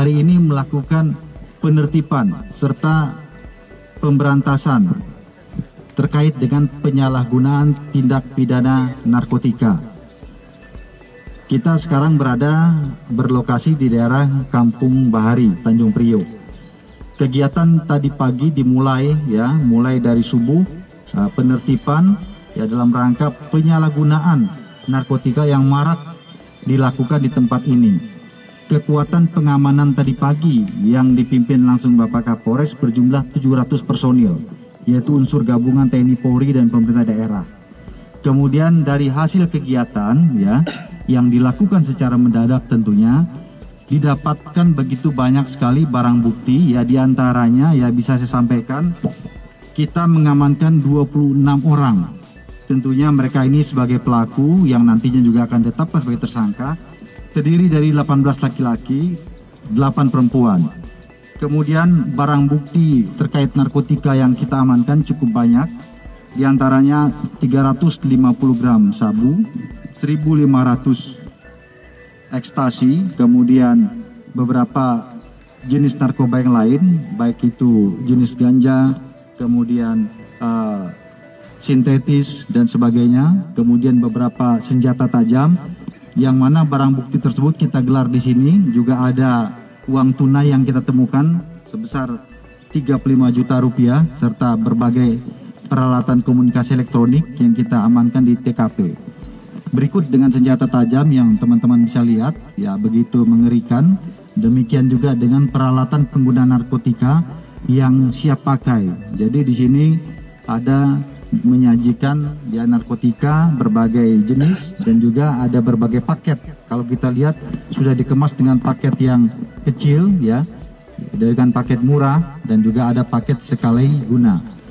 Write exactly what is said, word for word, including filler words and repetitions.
hari ini melakukan penertiban serta pemberantasan terkait dengan penyalahgunaan tindak pidana narkotika. Kita sekarang berada berlokasi di daerah Kampung Bahari, Tanjung Priok. Kegiatan tadi pagi dimulai ya, mulai dari subuh uh, penertiban ya dalam rangka penyalahgunaan narkotika yang marak dilakukan di tempat ini. Kekuatan pengamanan tadi pagi yang dipimpin langsung Bapak Kapolres berjumlah tujuh ratus personil, yaitu unsur gabungan T N I Polri dan pemerintah daerah. Kemudian dari hasil kegiatan ya yang dilakukan secara mendadak tentunya didapatkan begitu banyak sekali barang bukti ya, diantaranya ya bisa saya sampaikan kita mengamankan dua puluh enam orang. Tentunya mereka ini sebagai pelaku yang nantinya juga akan ditetapkan sebagai tersangka, terdiri dari delapan belas laki-laki, delapan perempuan. Kemudian barang bukti terkait narkotika yang kita amankan cukup banyak, diantaranya tiga ratus lima puluh gram sabu, seribu lima ratus ekstasi, kemudian beberapa jenis narkoba yang lain, baik itu jenis ganja, kemudian uh, sintetis dan sebagainya, kemudian beberapa senjata tajam, yang mana barang bukti tersebut kita gelar di sini. Juga ada uang tunai yang kita temukan sebesar tiga puluh lima juta rupiah serta berbagai peralatan komunikasi elektronik yang kita amankan di T K P. Berikut dengan senjata tajam yang teman-teman bisa lihat, ya begitu mengerikan. Demikian juga dengan peralatan pengguna narkotika yang siap pakai. Jadi di sini ada menyajikan ya narkotika berbagai jenis dan juga ada berbagai paket. Kalau kita lihat sudah dikemas dengan paket yang kecil ya, dengan paket murah dan juga ada paket sekali guna.